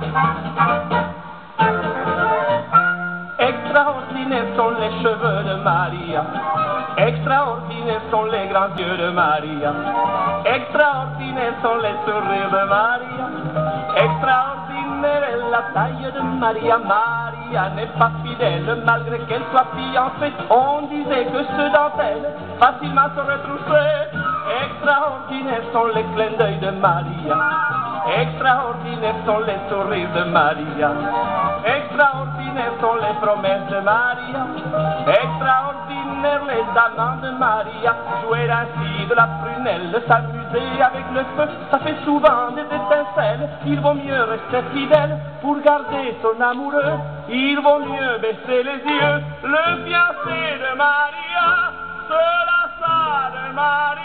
Extraordinaires sont les cheveux de Maria, extraordinaires sont les grands yeux de Maria, extraordinaires sont les sourires de Maria, extraordinaire est la taille de Maria. Maria n'est pas fidèle malgré qu'elle soit fiancée. On disait que ceux d'entre elles facilement se retroussaient. Extraordinaires sont les clins d'œil de Maria, extraordinaires sont les sourires de Maria, extraordinaires sont les promesses de Maria, extraordinaires les amants de Maria. Jouer ainsi de la prunelle, s'amuser avec le feu, ça fait souvent des étincelles. Il vaut mieux rester fidèle pour garder son amoureux. Il vaut mieux baisser les yeux. Le fiancé de Maria se lassa de Maria.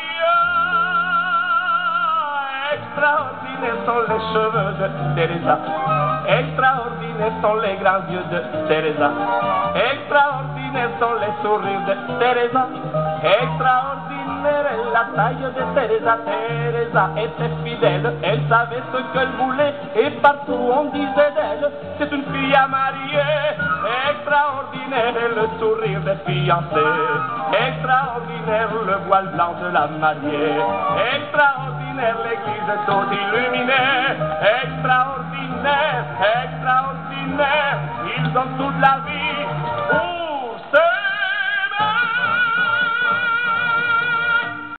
Extraordinaires sont les cheveux de Teresa, extraordinaires sont les grands yeux de Teresa, extraordinaires sont les sourires de Teresa, extraordinaire est la taille de Teresa. Teresa était fidèle, elle savait ce qu'elle voulait et partout on disait d'elle, c'est une fille à marier. Extraordinaire est le sourire des fiancés, extraordinaire le voile blanc de la mariée, extraordinaire l'église toute illuminée,